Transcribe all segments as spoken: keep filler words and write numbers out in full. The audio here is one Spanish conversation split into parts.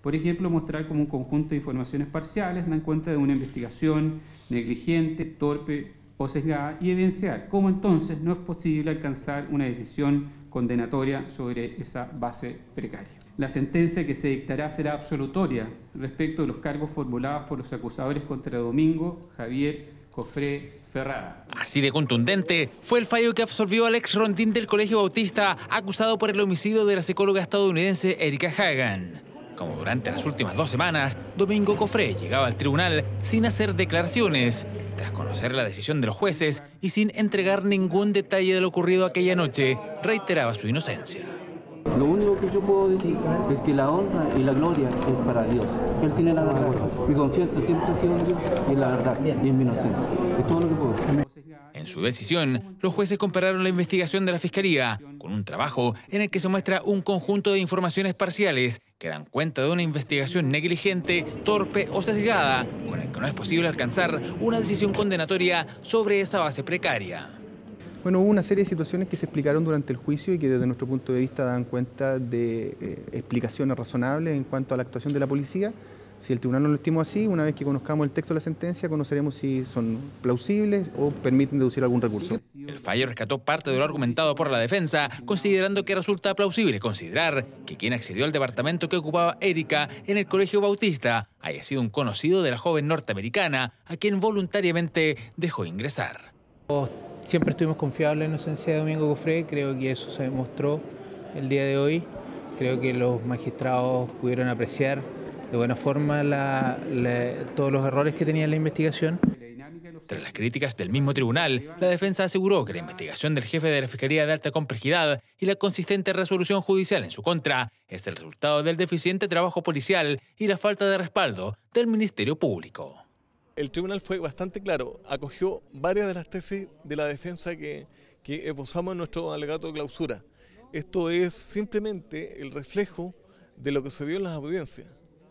Por ejemplo, mostrar como un conjunto de informaciones parciales dan cuenta de una investigación negligente, torpe o sesgada y evidenciar cómo entonces no es posible alcanzar una decisión condenatoria sobre esa base precaria. La sentencia que se dictará será absolutoria respecto de los cargos formulados por los acusadores contra Domingo Javier Cofré Ferrada. Así de contundente fue el fallo que absolvió al ex rondín del Colegio Bautista acusado por el homicidio de la psicóloga estadounidense Erika Hagan. Como durante las últimas dos semanas, Domingo Cofré llegaba al tribunal sin hacer declaraciones, tras conocer la decisión de los jueces y sin entregar ningún detalle de lo ocurrido aquella noche, reiteraba su inocencia. Lo único que yo puedo decir es que la honra y la gloria es para Dios. Él tiene la verdad. Mi confianza siempre ha sido en Dios y en la verdad y en mi inocencia. Es todo lo que puedo decir. En su decisión, los jueces compararon la investigación de la Fiscalía con un trabajo en el que se muestra un conjunto de informaciones parciales que dan cuenta de una investigación negligente, torpe o sesgada, con el que no es posible alcanzar una decisión condenatoria sobre esa base precaria. Bueno, hubo una serie de situaciones que se explicaron durante el juicio y que desde nuestro punto de vista dan cuenta de eh, explicaciones razonables en cuanto a la actuación de la policía. Si el tribunal no lo estimó así, una vez que conozcamos el texto de la sentencia, conoceremos si son plausibles o permiten deducir algún recurso. El fallo rescató parte de lo argumentado por la defensa, considerando que resulta plausible considerar que quien accedió al departamento que ocupaba Erika en el Colegio Bautista haya sido un conocido de la joven norteamericana a quien voluntariamente dejó ingresar. Siempre estuvimos confiados en la inocencia de Domingo Cofré, creo que eso se demostró el día de hoy. Creo que los magistrados pudieron apreciar de buena forma la, la, todos los errores que tenía en la investigación. Tras las críticas del mismo tribunal, la defensa aseguró que la investigación del jefe de la Fiscalía de Alta Complejidad y la consistente resolución judicial en su contra es el resultado del deficiente trabajo policial y la falta de respaldo del Ministerio Público. El tribunal fue bastante claro, acogió varias de las tesis de la defensa que, que esbozamos en nuestro alegato de clausura. Esto es simplemente el reflejo de lo que se vio en las audiencias.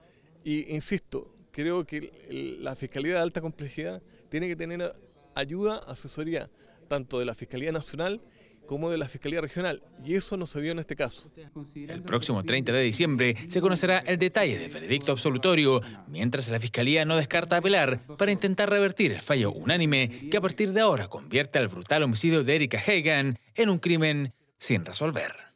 Y insisto, creo que el, la Fiscalía de Alta Complejidad tiene que tener ayuda, asesoría, tanto de la Fiscalía Nacional como de la Fiscalía Regional, y eso no se vio en este caso. El próximo treinta de diciembre se conocerá el detalle del veredicto absolutorio, mientras la Fiscalía no descarta apelar para intentar revertir el fallo unánime que a partir de ahora convierte al brutal homicidio de Erika Hagan en un crimen sin resolver.